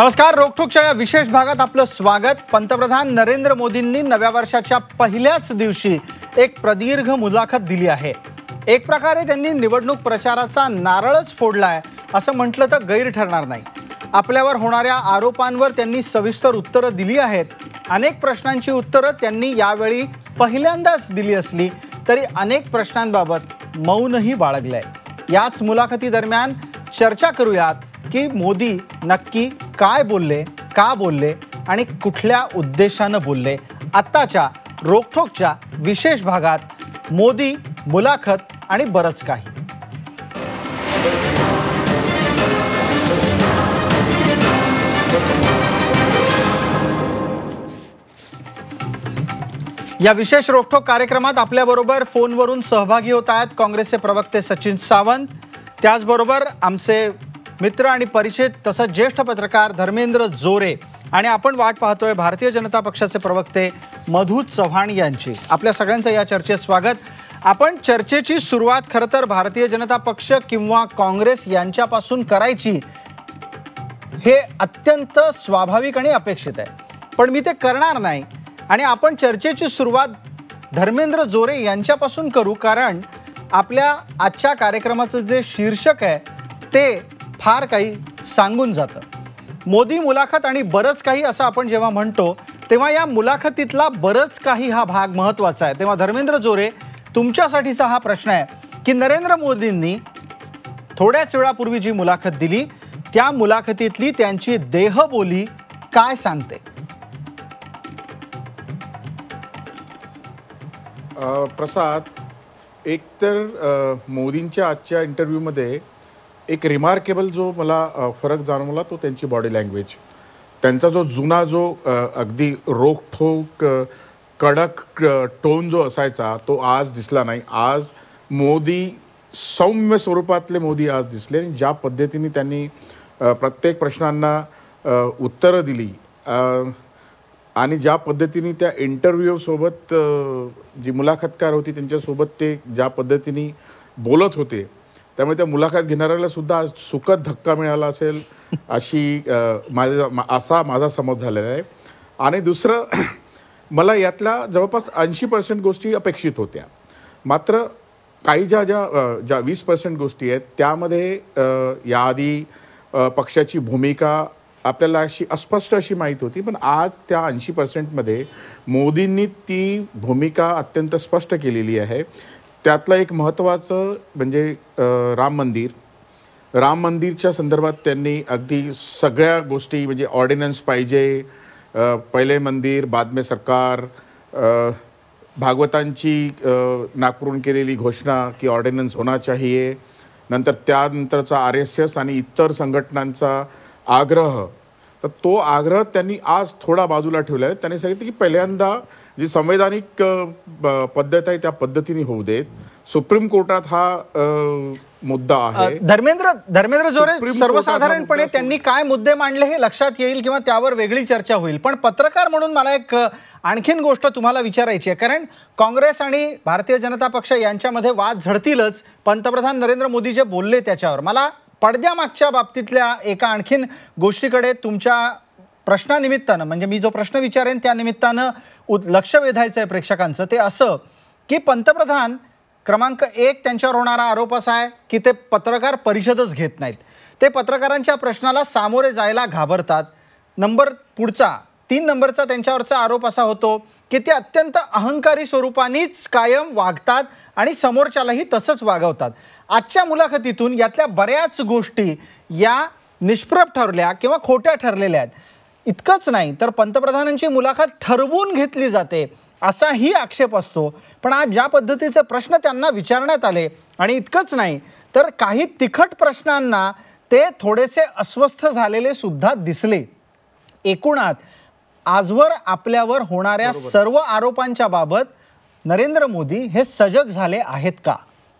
नमस्कार. रोखठोकच्या या विशेष भागात आपलं स्वागत. पंतप्रधान नरेंद्र मोदींनी नव्या वर्षाच्या पहिल्याच दिवशी एक प्रदीर्घ मुलाखत दिली आहे. एक प्रकारे त्यांनी निवडणूक प्रचाराचा नारळच फोडलाय असं म्हटलं तर गैर ठरणार नाही. आपल्यावर होणाऱ्या आरोपांवर त्यांनी सविस्तर उत्तरं दिली आहेत. अनेक प्रश्नांची उत्तरं त्यांनी यावेळी पहिल्यांदाच दिली असली तरी अनेक प्रश्नांबाबत मौनही बाळगलंय. याच मुलाखती दरम्यान चर्चा करूयात की मोदी नक्की काय बोलले, का बोलले आणि कुठल्या उद्देशानं बोलले. आत्ताच्या रोखठोकच्या विशेष भागात मोदी, मुलाखत आणि बरंच काही. या विशेष रोखठोक कार्यक्रमात आपल्याबरोबर फोनवरून सहभागी होत आहेत काँग्रेसचे प्रवक्ते सचिन सावंत, त्याचबरोबर आमचे मित्र आणि परिचित तसंच ज्येष्ठ पत्रकार धर्मेंद्र जोरे आणि आपण वाट पाहतोय भारतीय जनता पक्षाचे प्रवक्ते मधू चव्हाण यांची. आपल्या सगळ्यांचं या चर्चेत स्वागत. आपण चर्चेची सुरुवात खरं तर भारतीय जनता पक्ष किंवा काँग्रेस यांच्यापासून करायची हे अत्यंत स्वाभाविक आणि अपेक्षित आहे, पण मी ते करणार नाही आणि आपण चर्चेची सुरुवात धर्मेंद्र जोरे यांच्यापासून करू, कारण आपल्या आजच्या कार्यक्रमाचं जे शीर्षक आहे ते फार काही सांगून जातं. मोदी मुलाखत आणि बरंच काही असं आपण जेव्हा म्हणतो तेव्हा या मुलाखतीतला बरंच काही हा भाग महत्त्वाचा आहे. तेव्हा धर्मेंद्र जोरे, तुमच्यासाठीचा हा प्रश्न आहे की नरेंद्र मोदींनी थोड्याच वेळापूर्वी जी मुलाखत दिली त्या मुलाखतीतली त्यांची देहबोली काय सांगते? प्रसाद, एकतर मोदींच्या आजच्या इंटरव्ह्यूमध्ये एक रिमार्केबल जो मला फरक जाणवला तो त्यांची बॉडी लँग्वेज. त्यांचा जो जुना जो अगदी रोखठोक कडक टोन जो असायचा तो आज दिसला नाही. आज मोदी सौम्य स्वरूपातले मोदी आज दिसले. ज्या पद्धतीने त्यांनी प्रत्येक प्रश्नांना उत्तरं दिली आणि ज्या पद्धतीने त्या इंटरव्ह्यूसोबत जी मुलाखतकार होती त्यांच्यासोबत ते ज्या पद्धतीने बोलत होते, त्यामुळे त्या मुलाखत घेणाऱ्याला सुद्धा सुखद धक्का मिळाला असेल अशी असा माझा समज झालेला आहे. आणि दुसरं, मला यातल्या जवळपास 80% गोष्टी अपेक्षित होत्या. मात्र काही ज्या 20% गोष्टी आहेत त्यामध्ये याआधी पक्षाची भूमिका आपल्याला अशी अस्पष्ट अशी माहीत होती, पण आज त्या 80%मध्ये मोदींनी ती भूमिका अत्यंत स्पष्ट केलेली आहे. त्यातलं एक महत्त्वाचं म्हणजे राम मंदिरच्या संदर्भात त्यांनी अगदी सगळ्या गोष्टी, म्हणजे ऑर्डिनन्स पाहिजे, पहिले मंदिर बाद में सरकार, भागवतांची नागपूरहून केलेली घोषणा की ऑर्डिनन्स होना चाहिए, नंतर त्यानंतरचा RSS आणि इतर संघटनांचा आग्रह, तर तो आग्रह त्यांनी आज थोडा बाजूला ठेवला आहे. त्यांनी सांगितलं की पहिल्यांदा जी संवैधानिक पद्धत आहे त्या पद्धतीने होऊ देत. सुप्रीम कोर्टात हा मुद्दा आहे. धर्मेंद्र जोरे, सर्वसाधारणपणे त्यांनी काय मुद्दे मांडले हे लक्षात येईल किंवा त्यावर वेगळी चर्चा होईल, पण पत्रकार म्हणून मला एक आणखीन गोष्ट तुम्हाला विचारायची आहे, कारण काँग्रेस आणि भारतीय जनता पक्ष यांच्यामध्ये वाद झडतीलच पंतप्रधान नरेंद्र मोदी जे बोलले त्याच्यावर. मला पडद्यामागच्या बाबतीतल्या एका आणखीन गोष्टीकडे तुमच्या प्रश्नानिमित्तानं, म्हणजे मी जो प्रश्न विचारेन त्या निमित्तानं लक्ष वेधायचं आहे प्रेक्षकांचं. ते असं की पंतप्रधान क्रमांक 1 त्यांच्यावर होणारा आरोप असा आहे की ते पत्रकार परिषदच घेत नाहीत, ते पत्रकारांच्या प्रश्नाला सामोरे जायला घाबरतात. पुढचा 3 नंबरचा त्यांच्यावरचा आरोप असा होतो की ते अत्यंत अहंकारी स्वरूपानेच कायम वागतात आणि समोरच्यालाही तसंच वागवतात. आजच्या मुलाखतीतून यातल्या बऱ्याच गोष्टी या निष्प्रभ ठरल्या किंवा खोट्या ठरलेल्या आहेत. इतकंच नाही तर पंतप्रधानांची मुलाखत ठरवून घेतली जाते असाही आक्षेप असतो. पण आज ज्या पद्धतीचे प्रश्न त्यांना विचारण्यात आले, आणि इतकंच नाही तर काही तिखट प्रश्नांना ते थोडेसे अस्वस्थ झालेले सुद्धा दिसले. एकूणात आजवर आपल्यावर होणाऱ्या सर्व आरोपांच्या बाबत नरेंद्र मोदी हे सजग झाले आहेत का?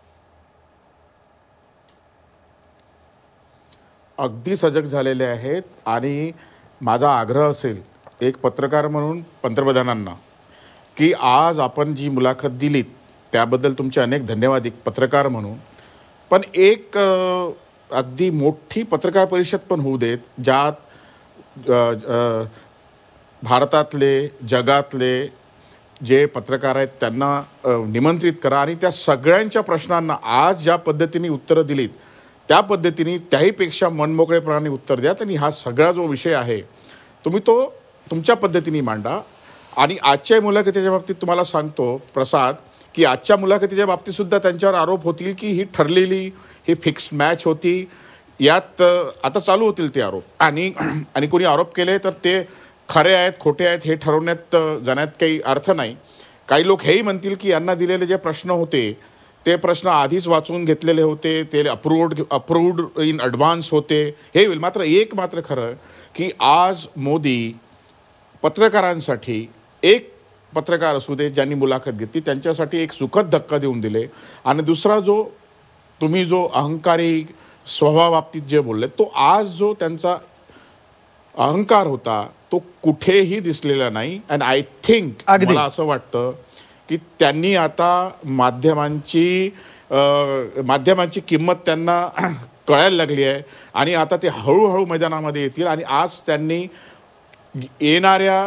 अगदी सजग झालेले आहेत. आणि माझा आग्रह असेल एक पत्रकार म्हणून पंतप्रधानांना की आज आपण जी मुलाखत दिलीत त्याबद्दल तुमचे अनेक धन्यवाद एक पत्रकार म्हणून, पण एक अगदी मोठी पत्रकार परिषद पण होऊ देत ज्यात भारतातले जगातले जे पत्रकार आहेत त्यांना निमंत्रित करा आणि त्या सगळ्यांच्या प्रश्नांना आज ज्या पद्धतीने उत्तरं दिलीत त्या पद्धतीने त्याहीपेक्षा मनमोकळेपणाने उत्तर द्या. आणि हा सगळा जो विषय आहे तुम्ही तो तुमच्या पद्धतीने मांडा. आणि आजच्या मुलाखतीच्या बाबतीत तुम्हाला सांगतो प्रसाद की आजच्या मुलाखतीच्या बाबतीत सुद्धा त्यांच्यावर आरोप होतील की ही ठरलेली ही फिक्स मॅच होती. यात आता चालू होतील ते आरोप आणि कोणी आरोप केले तर ते खरे आहेत खोटे आहेत हे ठरवण्यात जाण्यात काही अर्थ नाही. काही लोक हेही म्हणतील की यांना दिलेले जे प्रश्न होते ते प्रश्न आधीच वाचून घेतलेले होते, ते अप्रूव्ड इन ॲडव्हान्स होते, हे होईल. मात्र खरं की आज मोदी पत्रकारांसाठी एक पत्रकार असू दे ज्यांनी मुलाखत घेतली त्यांच्यासाठी एक सुखद धक्का देऊन दिले. आणि दुसरा तुम्ही जो अहंकारी स्वभावाबाबतीत जे बोलले तो आज जो त्यांचा अहंकार होता तो कुठेही दिसलेला नाही. अँड आय थिंक मला असं वाटतं की त्यांनी आता माध्यमांची किंमत त्यांना कळायला लागली आहे आणि आता ते हळूहळू मैदानामध्ये येतील. आणि आज त्यांनी येणाऱ्या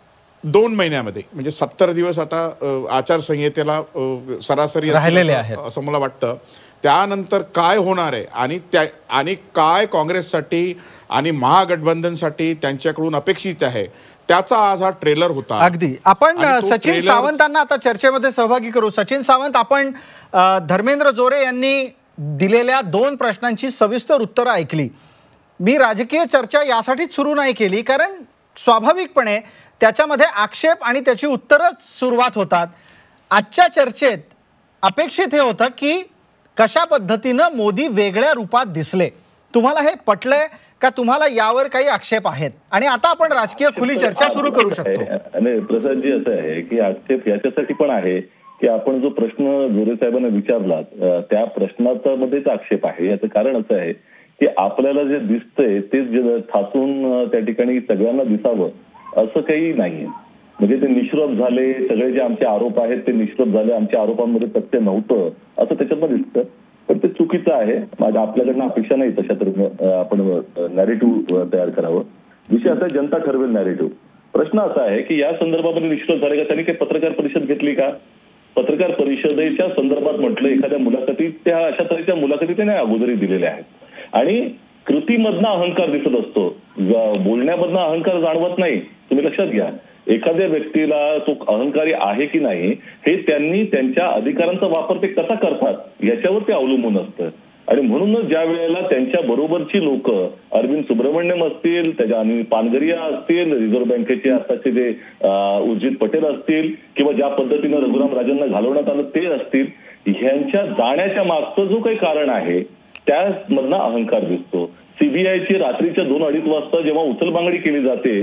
2 महिन्यामध्ये म्हणजे 70 दिवस आता आचारसंहितेला सरासरी राहिलेले आहेत असं मला वाटतं. त्यानंतर काय होणार आहे आणि काय काँग्रेससाठी आणि महागठबंधनसाठी त्यांच्याकडून अपेक्षित आहे त्याचा आज हा ट्रेलर होता. अगदी आपण सचिन सावंतांना आता चर्चेमध्ये सहभागी करू. सचिन सावंत, आपण धर्मेंद्र जोरे यांनी दिलेल्या 2 प्रश्नांची सविस्तर उत्तरं ऐकली. मी राजकीय चर्चा यासाठीच सुरू नाही केली कारण स्वाभाविकपणे त्याच्यामध्ये आक्षेप आणि त्याची उत्तरच सुरुवात होतात. आजच्या चर्चेत अपेक्षित हे होतं की कशा पद्धतीनं मोदी वेगळ्या रूपात दिसले. तुम्हाला हे पटलंय का? तुम्हाला यावर काही आक्षेप आहेत? आणि आता आपण राजकीय खुली चर्चा सुरू करू शकतो. आणि प्रसादजी असं आहे की आक्षेप याच्यासाठी पण आहे की आपण जो प्रश्न जोरे साहेबांना विचारला त्या प्रश्नाचा मध्येच आक्षेप आहे. याचं कारण असं आहे की आपल्याला जे दिसतंय ते ठासून त्या ठिकाणी सगळ्यांना दिसावं असं काही नाहीये. म्हणजे ते निष्प्रभ झाले, सगळे जे आमचे आरोप आहेत ते निष्प्रभ झाले, आमच्या आरोपांमध्ये तथ्य नव्हतं असं त्याच्यातनं दिसतं. पण ते चुकीचं आहे. आपल्याकडनं अपेक्षा नाही तशा तर आपण नॅरेटिव्ह तयार करावं. विषय असा जनता ठरवेल नॅरेटिव्ह. प्रश्न असा आहे की या संदर्भामध्ये निष्प्रभ झाले का? त्यांनी काही पत्रकार परिषद घेतली का? पत्रकार परिषदेच्या संदर्भात म्हटलं एखाद्या मुलाखतीत त्या अशा तऱ्हेच्या मुलाखती त्याने अगोदरही दिलेल्या आहेत आणि कृतीमधनं अहंकार दिसत असतो, बोलण्यामधनं अहंकार जाणवत नाही. तुम्ही लक्षात घ्या, एखाद्या व्यक्तीला तो अहंकारी आहे की नाही हे त्यांनी त्यांच्या अधिकारांचा वापर ते कसा करतात याच्यावर ते अवलंबून असतं. आणि म्हणूनच ज्या वेळेला त्यांच्या बरोबरची लोक अरविंद सुब्रमण्यम असतील, त्याच्या आणि पानगरिया असतील, रिझर्व्ह बँकेचे आताचे जे उर्जित पटेल असतील किंवा ज्या पद्धतीनं रघुराम राजांना घालवण्यात आलं ते असतील, ह्यांच्या जाण्याच्या मागचं जो काही कारण आहे त्यामधनं अहंकार दिसतो. सीबीआयची रात्रीच्या 2-2:30 वाजता जेव्हा उचलबांगडी केली जाते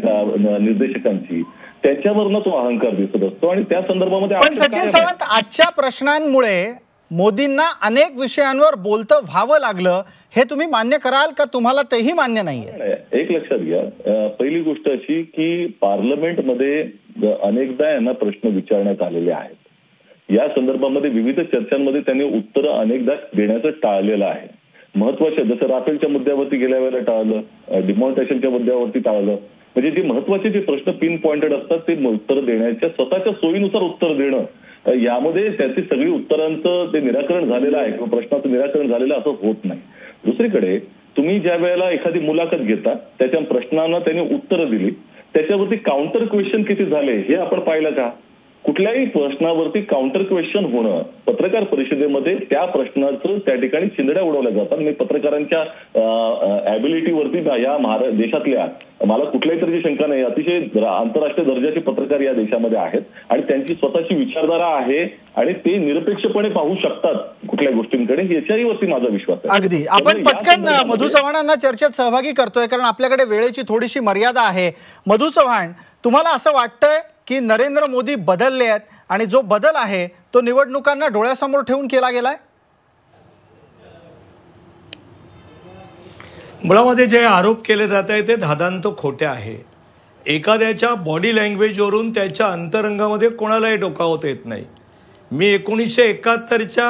निर्देशकांची त्याच्यावरनं तो अहंकार दिसत असतो. आणि त्या संदर्भामध्ये पण सचिन सावंत, आजच्या प्रश्नांमुळे मोदींना अनेक विषयांवर बोलतं व्हावं लागलं हे तुम्ही मान्य कराल का? तुम्हाला तेही मान्य नाहीये? एक लक्षात घ्या, पहिली गोष्ट अशी की पार्लमेंटमध्ये अनेकदा यांना प्रश्न विचारण्यात आलेले आहेत. या संदर्भामध्ये विविध चर्चांमध्ये त्यांनी उत्तरं अनेकदा देण्याचं टाळलेलं आहे. महत्वाच्या जसं राफेलच्या मुद्द्यावरती गेल्या वेळेला टाळलं, डिमॉनिटायझेशनच्या मुद्द्यावरती टाळलं. म्हणजे जे महत्वाचे जे प्रश्न पिन पॉइंटेड असतात ते उत्तर देण्याच्या स्वतःच्या सोयीनुसार उत्तर देणं यामध्ये त्याची सगळी उत्तरांचं ते निराकरण झालेलं आहे किंवा प्रश्नाचं निराकरण झालेलं असं होत नाही. दुसरीकडे तुम्ही ज्या वेळेला एखादी मुलाखत घेता त्याच्या प्रश्नांना त्यांनी उत्तरं दिली त्याच्यावरती काउंटर क्वेश्चन किती झाले हे आपण पाहिलं का? कुठल्याही प्रश्नावरती काउंटर क्वेश्चन होणं पत्रकार परिषदेमध्ये त्या प्रश्नाचं त्या ठिकाणी चिंधड्या उडवल्या जातात. मी पत्रकारांच्या ॲबिलिटीवरती या देशातल्या मला कुठल्याही तरी शंका नाही, अतिशय आंतरराष्ट्रीय दर्जाचे पत्रकार या देशामध्ये आहेत आणि त्यांची स्वतःची विचारधारा आहे आणि ते निरपेक्षपणे पाहू शकतात कुठल्या गोष्टींकडे, याच्याही वरती माझा विश्वास आहे. अगदी. आपण पटकन मधू चव्हाणांना चर्चेत सहभागी करतोय कारण आपल्याकडे वेळेची थोडीशी मर्यादा आहे. मधू चव्हाण, तुम्हाला असं वाटतंय की नरेंद्र मोदी बदलले आहेत आणि जो बदल आहे तो निवडणुकांना डोळ्यासमोर ठेवून केला गेलाय? मुळामध्ये जे आरोप केले जात आहे ते धादांत खोटे आहे. एखाद्याच्या बॉडी लँग्वेजवरून त्याच्या अंतरंगामध्ये कोणालाही डोकावता येत नाही. मी 1971च्या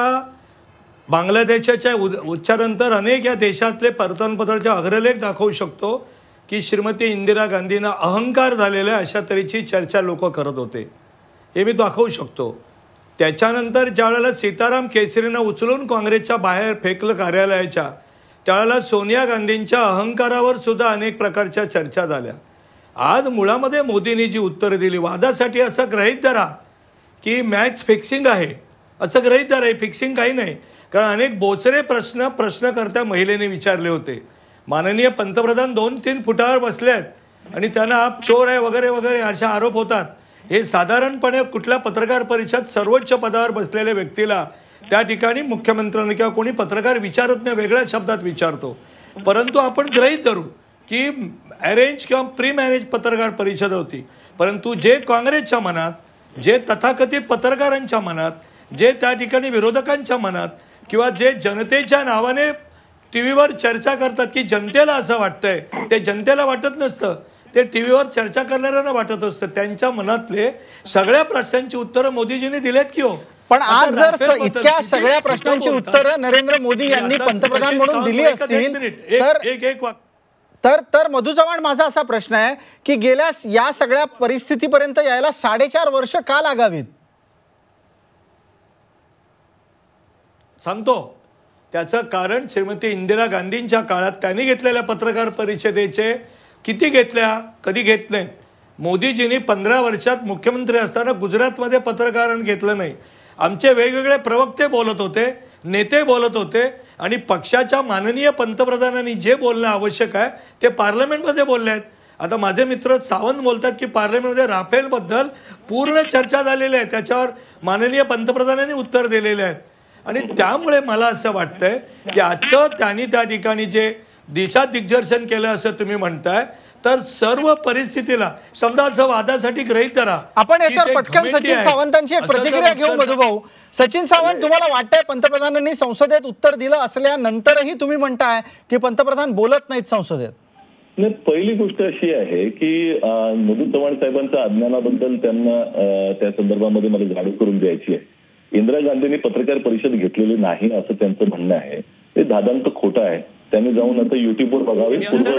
बांगलादेशाच्या उच्चारानंतर अनेक या देशातले वर्तमानपत्राचे अग्रलेख दाखवू शकतो की श्रीमती इंदिरा गांधींना अहंकार झालेला अशा तऱ्हेची चर्चा लोक करत होते, हे मी दाखवू शकतो. त्याच्यानंतर ज्यावेळेला सीताराम केसरीनं उचलून काँग्रेसच्या बाहेर फेकलं कार्यालयाच्या, त्यावेळेला सोनिया गांधींच्या अहंकारावर सुद्धा अनेक प्रकारच्या चर्चा झाल्या. आज मुळामध्ये मोदींनी जी उत्तरं दिली, वादासाठी असं गृहीत धरा की मॅच फिक्सिंग आहे, असं गृहीत धरा. फिक्सिंग काही नाही, कारण अनेक बोचरे प्रश्नकर्त्या महिलेने विचारले होते. माननीय पंतप्रधान 2-3 फुटावर बसले आहेत आणि त्यांना आप चोर आहे वगैरे वगैरे अशा आरोप होतात. हे साधारणपणे कुठल्या पत्रकार परिषद सर्वोच्च पदावर बसलेल्या व्यक्तीला त्या ठिकाणी मुख्यमंत्र्यांना किंवा कोणी पत्रकार विचारत नाही, वेगळ्या शब्दात विचारतो. परंतु आपण गृहीत धरू की अरेंज किंवा प्री मॅनेज पत्रकार परिषद होती, परंतु जे काँग्रेसच्या मनात, जे तथाकथित पत्रकारांच्या मनात, जे त्या ठिकाणी विरोधकांच्या मनात किंवा जे जनतेच्या नावाने टीव्हीवर चर्चा करतात की जनतेला असं वाटतंय, ते जनतेला वाटत नसतं, ते टीव्हीवर चर्चा करणाऱ्यांना वाटत असतं. त्यांच्या मनातले सगळ्या प्रश्नांची उत्तरं मोदीजींनी दिलेत की हो. पण आज जर इतक्या सगळ्या प्रश्नांची उत्तरं नरेंद्र मोदी यांनी पंतप्रधान म्हणून दिली असतील तर मधु चव्हाण, माझा असा प्रश्न आहे की गेल्या या सगळ्या परिस्थितीपर्यंत यायला 4.5 वर्ष का लागावीत? सांगतो. त्याचं कारण श्रीमती इंदिरा गांधींच्या काळात त्यांनी घेतलेल्या पत्रकार परिषदेचे किती घेतल्या, कधी घेत नाहीत. मोदीजींनी 15 वर्षात मुख्यमंत्री असताना गुजरातमध्ये पत्रकारांना घेतलं नाही. आमचे वेगवेगळे प्रवक्ते बोलत होते, नेते बोलत होते आणि पक्षाच्या माननीय पंतप्रधानांनी जे बोलणं आवश्यक आहे ते पार्लमेंटमध्ये बोलले आहेत. आता माझे मित्र सावंत बोलतात की पार्लमेंटमध्ये राफेलबद्दल पूर्ण चर्चा झालेली आहे, त्याच्यावर माननीय पंतप्रधानांनी उत्तर दिलेले आहेत. आणि त्यामुळे मला असं वाटतंय की आजचं त्यांनी त्या ठिकाणी जे दिशा दिग्दर्शन केलं असं तुम्ही म्हणताय, तर सर्व परिस्थितीला समजा असं वादासाठी गृहीत धरा. आपण याच्यावर पटकन सचिन सावंतांची एक प्रतिक्रिया घेऊ. मधुभाऊ, सचिन सावंत, तुम्हाला वाटतंय पंतप्रधानांनी संसदेत उत्तर दिलं असल्यानंतरही तुम्ही म्हणताय की पंतप्रधान बोलत नाहीत संसदेत? नाही, पहिली गोष्ट अशी आहे की मधु चव्हाण साहेबांच्या अज्ञानाबद्दल त्यांना त्या संदर्भामध्ये मला जाणीव करून द्यायची आहे. इंदिरा गांधींनी पत्रकार परिषद घेतलेली नाही असं त्यांचं म्हणणं आहे. ते दादांत खोटं आहे. त्यांनी जाऊन आता युट्यूबवर बघावे.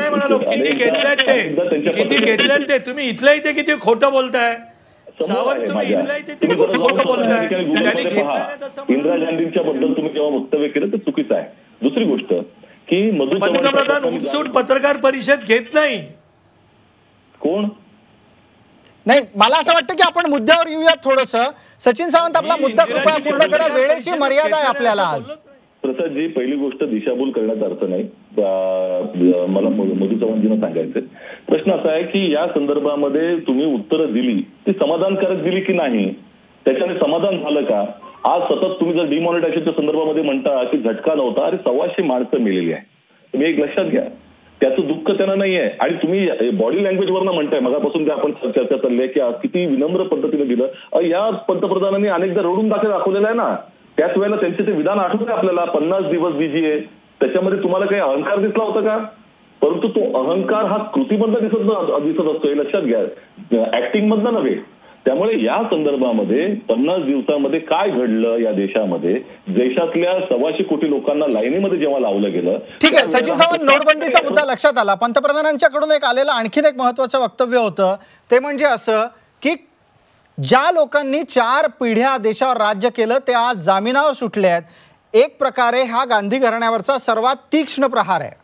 किती घेतल्यात ते तुम्ही इथल्या इथे किती खोटं बोलताय सावंत, तुम्ही इथल्या इथे किती खोटं बोलताय. इंदिरा गांधींच्या बद्दल तुम्ही जेव्हा वक्तव्य केलं तर चुकीचं आहे. दुसरी गोष्ट की मधु पंतप्रधान उठसूट पत्रकार परिषद घेत नाही. कोण? नाही, मला असं वाटतं की आपण मुद्द्यावर येऊयात थोडंसं. सचिन सावंत, आपला मुद्दा कृपया पूर्ण करा, वेळेची मर्यादा आहे आपल्याला आज. प्रसादजी, पहिली गोष्ट दिशाभूल करण्यात अर्थ नाही. मला मधु चव्हाणजींना सांगायचंय. प्रश्न असा आहे की या संदर्भामध्ये तुम्ही उत्तरं दिली ती समाधानकारक दिली की नाही, त्याच्याने समाधान झालं का? आज सतत तुम्ही जर डिमॉनिटायझेशनच्या संदर्भामध्ये म्हणता की झटका नव्हता, अरे 125 माणसं मेलेली आहे. तुम्ही एक लक्षात घ्या, त्याचं दुःख त्यांना नाही आहे. आणि तुम्ही बॉडी लँग्वेजवरनं म्हणताय, मगापासून जे आपण चर्चा चालली आहे की किती विनम्र पद्धतीने दिलं. या पंतप्रधानांनी अनेकदा रडून दाखवलेलं आहे ना. त्याच वेळेला त्यांचे ते विधान आठवते आपल्याला, 50 दिवस बीजीए, त्याच्यामध्ये तुम्हाला काही अहंकार दिसला होता का? परंतु तो अहंकार हा कृतीमधला दिसत असतो, हे लक्षात घ्या, ऍक्टिंग मधला नव्हे. त्यामुळे या संदर्भामध्ये 50 दिवसामध्ये काय घडलं या देशामध्ये, देशातल्या 125 कोटी लोकांना लाईनीमध्ये जेव्हा लावलं गेलं. ठीक आहे सचिन सावंत, नोटबंदीचा मुद्दा लक्षात आला. पंतप्रधानांच्याकडून एक आलेलं आणखीन एक महत्वाचं वक्तव्य होतं, ते म्हणजे असं की ज्या लोकांनी 4 पिढ्या देशावर राज्य केलं ते आज जामिनावर सुटले आहेत. एक प्रकारे हा गांधी घराण्यावरचा सर्वात तीक्ष्ण प्रहार आहे.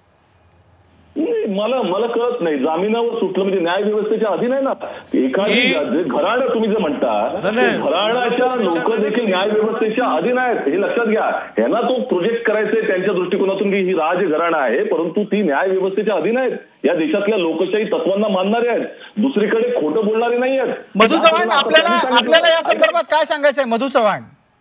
मला कळत नाही, जामिनावर सुटलं म्हणजे न्याय व्यवस्थेच्या अधीन आहे ना. एखादी घराणं तुम्ही जे म्हणता, घराण्याच्या लोक देखील न्याय व्यवस्थेच्या अधीन आहेत, हे लक्षात घ्या. यांना तो प्रोजेक्ट करायचंय त्यांच्या दृष्टिकोनातून की ही राज घराणं आहे, परंतु ती न्याय व्यवस्थेच्या अधीन आहेत. या देशातल्या लोकशाही तत्वांना मानणारे आहेत, दुसरीकडे खोटं बोलणारे नाही आहेत. मधु चव्हाण, आपल्याला या संदर्भात काय सांगायचंय? मधु चव्हाण,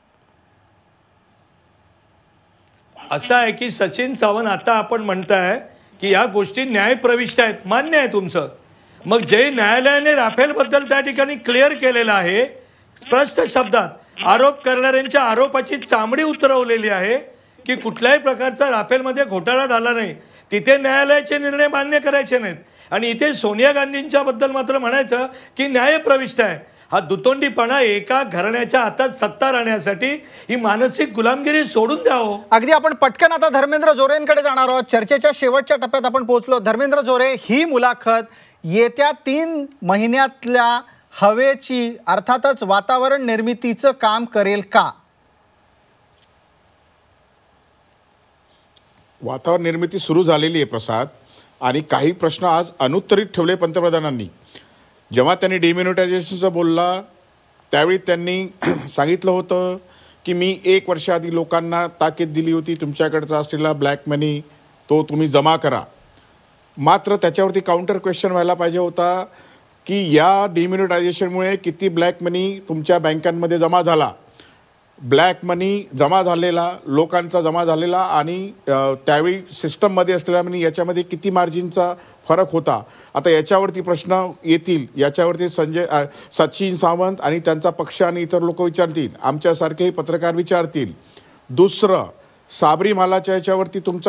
असं आहे की सचिन सावंत, आता आपण म्हणताय की या गोष्टी न्यायप्रविष्ट आहेत, मान्य आहे तुमचं. मग जे न्यायालयाने राफेलबद्दल त्या ठिकाणी क्लिअर केलेलं आहे, स्पष्ट शब्दात आरोप करणाऱ्यांच्या आरोपाची चामडी उतरवलेली आहे की कुठल्याही प्रकारचा राफेलमध्ये घोटाळा झाला नाही, तिथे न्यायालयाचे निर्णय मान्य करायचे नाहीत. आणि इथे सोनिया गांधींच्या बद्दल मात्र म्हणायचं की न्यायप्रविष्ट आहे. हा दुतोंडीपणा एका घराण्याच्या हातात सत्ता राहण्यासाठी ही मानसिक गुलामगिरी सोडून द्यावं. अगदी आपण पटकन आता धर्मेंद्र जोरेंकडे जाणार आहोत. चर्चेच्या शेवटच्या टप्प्यात आपण पोहोचलो. धर्मेंद्र जोरे, ही मुलाखत येत्या 3 महिन्यातल्या हवेची अर्थातच वातावरण निर्मितीचं काम करेल का? वातावरण निर्मिती सुरू झालेली आहे प्रसाद, आणि काही प्रश्न आज अनुत्तरित ठेवले पंतप्रधानांनी. जेव्हा त्यांनी डिमॉनिटायझेशनचं बोलला त्यावेळी त्यांनी सांगितलं होतं की मी 1 वर्ष आधी लोकांना ताकीद दिली होती तुमच्याकडचा असलेला ब्लॅक मनी तो तुम्ही जमा करा. मात्र त्याच्यावरती काउंटर क्वेश्चन व्हायला पाहिजे होता की या डिमॉनिटायझेशनमुळे किती ब्लॅक मनी तुमच्या बँकांमध्ये जमा झाला, ब्लॅक मनी जमा झालेला, लोकांचा जमा झालेला, आणि त्यावेळी सिस्टममध्ये असलेला मनी याच्यामध्ये किती मार्जिनचा फरक होता. आता याच्यावरती प्रश्न येतील, याच्यावरती सचिन सावंत आणि त्यांचा पक्ष आणि इतर लोक विचारतील, आमच्यासारखेही पत्रकार विचारतील. दुसरं, साबरीमालाच्या याच्यावरती तुमचा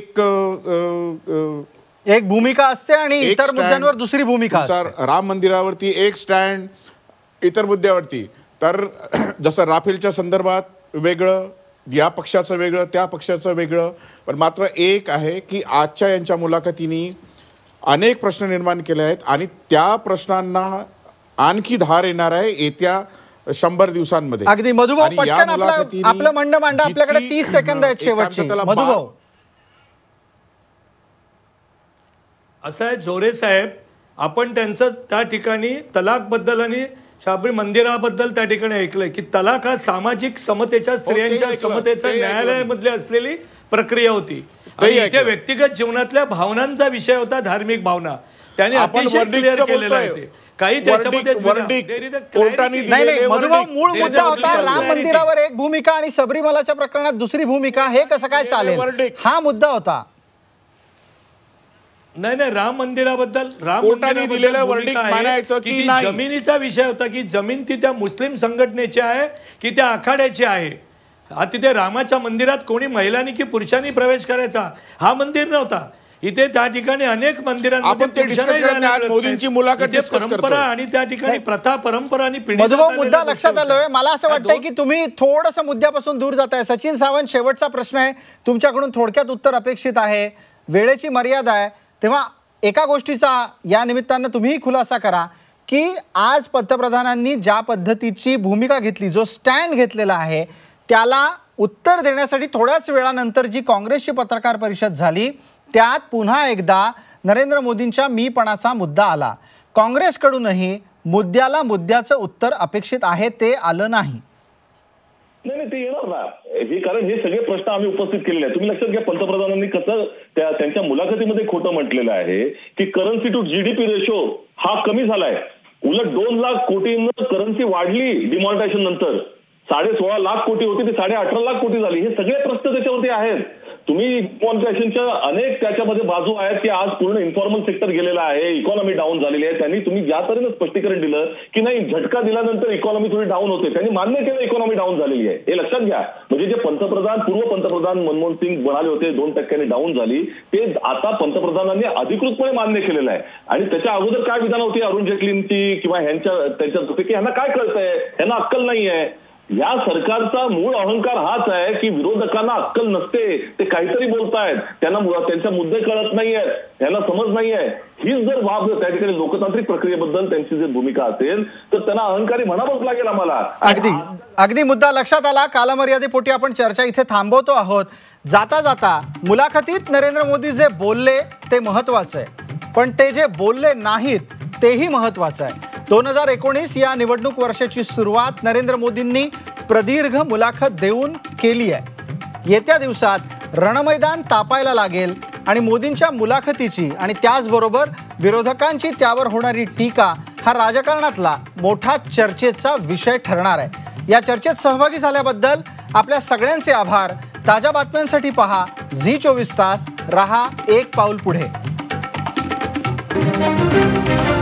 एक भूमिका असते आणि इतर मुद्द्यांवर दुसरी भूमिका असते. राम मंदिरावरती एक स्टँड, इतर मुद्द्यावरती. तर जसं राफेलच्या संदर्भात वेगळं, या पक्षाचं वेगळं, त्या पक्षाचं वेगळं. पण मात्र एक आहे की आजच्या यांच्या मुलाखतींनी अनेक प्रश्न निर्माण केले आहेत आणि त्या प्रश्नांना आणखी धार येणार आहे येत्या 100 दिवसांमध्ये. अगदी मधुभाऊ, पटकन आपलं म्हणणं मांडा. आपल्याकडे 30 सेकंद आहेत शेवटचे. मधुभाऊ, असं आहे जोरे साहेब, आपण त्यांचं त्या ठिकाणी तलाकबद्दल आणि शाबरी मंदिराबद्दल त्या ठिकाणी ऐकलंय की तलाक हा सामाजिक समतेच्या, स्त्रियांच्या समतेच्या न्यायालयामधली असलेली प्रक्रिया होती. आणि इथे व्यक्तिगत जीवनातल्या भावनांचा विषय होता, धार्मिक भावना. त्यांनी अतिशय क्लिअर केलेला आहे. ते काही त्याच्यामध्ये मधुभाऊ, मूळ मुद्दा होता राम मंदिरावर एक भूमिका आणि सबरीमालाच्या प्रकरणात दुसरी भूमिका. हे कसं काय चालेल, हा मुद्दा होता. नाही, राम मंदिराबद्दल जमिनीचा विषय होता की जमीन ती त्या मुस्लिम संघटनेची आहे की त्या आखाड्याची आहे. हा तिथे रामाच्या मंदिरात कोणी महिलांनी की पुरुषांनी प्रवेश करायचा हा मंदिर नव्हता. इथे त्या ठिकाणी अनेक मंदिरांमध्ये मोदींची मुलाखत परंपरा आणि त्या ठिकाणी प्रथा, परंपरा आणि मधुभाऊ, मुद्दा लक्षात आलोय. मला असं वाटतंय की तुम्ही थोडंसं मुद्द्यापासून दूर जाताय. सचिन सावंत, शेवटचा प्रश्न आहे तुमच्याकडून, थोडक्यात उत्तर अपेक्षित आहे, वेळेची मर्यादा आहे. तेव्हा एका गोष्टीचा या निमित्तानं तुम्हीही खुलासा करा की आज पंतप्रधानांनी ज्या पद्धतीची भूमिका घेतली, जो स्टँड घेतलेला आहे, त्याला उत्तर देण्यासाठी थोड्याच वेळानंतर जी काँग्रेसची पत्रकार परिषद झाली त्यात पुन्हा एकदा नरेंद्र मोदींच्या मीपणाचा मुद्दा आला. काँग्रेसकडूनही मुद्द्याला मुद्द्याचं उत्तर अपेक्षित आहे, ते आलं नाही. नाही, ते येणार ना. हे कारण हे सगळे प्रश्न आम्ही उपस्थित केलेले आहेत. तुम्ही लक्षात घ्या, पंतप्रधानांनी कसं त्यांच्या मुलाखतीमध्ये खोटं म्हटलेलं आहे की करन्सी टू जीडीपी रेशो हा कमी झालाय. उलट 2 लाख कोटींना करन्सी वाढली डिमॉनिटायझेशन नंतर. 16.5 लाख कोटी होती ती 18.5 लाख कोटी झाली. हे सगळे प्रश्न त्याच्यावरती आहेत. तुम्ही डिमॉनिटायझेशनच्या अनेक त्याच्यामध्ये बाजू आहेत की आज पूर्ण इन्फॉर्मल सेक्टर गेलेला आहे, इकॉनॉमी डाऊन झालेली आहे. त्यांनी तुम्ही ज्या तऱ्हेने स्पष्टीकरण दिलं की नाही, झटका दिल्यानंतर इकॉनॉमी थोडी डाऊन होते, त्यांनी मान्य केलं इकॉनॉमी डाऊन झालेली आहे. हे लक्षात घ्या. म्हणजे जे पूर्व पंतप्रधान मनमोहन सिंग म्हणाले होते 2% डाऊन झाली, ते आता पंतप्रधानांनी अधिकृतपणे मान्य केलेलं आहे. आणि त्याच्या अगोदर काय विधान होती अरुण जेटलींची किंवा त्यांच्या की यांना काय कळतंय, यांना अक्कल नाही आहे. या सरकारचा मूळ अहंकार हाच आहे की विरोधकांना अक्कल नसते, ते काहीतरी बोलतायत, त्यांना त्यांचे मुद्दे कळत नाहीयेत, त्यांना समज नाहीये. हीच जर बाब त्या ठिकाणी लोकतांत्रिक प्रक्रियेबद्दल त्यांची जर भूमिका असेल तर त्यांना अहंकारी म्हणावंच लागेल आम्हाला. अगदी मुद्दा लक्षात आला. कालमर्यादेपोटी आपण चर्चा इथे थांबवतो आहोत. जाता जाता मुलाखतीत नरेंद्र मोदी जे बोलले ते महत्वाचं आहे, पण ते जे बोलले नाहीत तेही महत्वाचं आहे. 2019 या निवडणूक वर्षाची सुरुवात नरेंद्र मोदींनी प्रदीर्घ मुलाखत देऊन केली आहे. येत्या दिवसात रणमैदान तापायला लागेल आणि मोदींच्या मुलाखतीची आणि त्याचबरोबर विरोधकांची त्यावर होणारी टीका हा राजकारणातला मोठा चर्चेचा विषय ठरणार आहे. या चर्चेत सहभागी झाल्याबद्दल आपल्या सगळ्यांचे आभार. ताज्या बातम्यांसाठी पहा झी 24 तास. रहा एक पाऊल पुढे.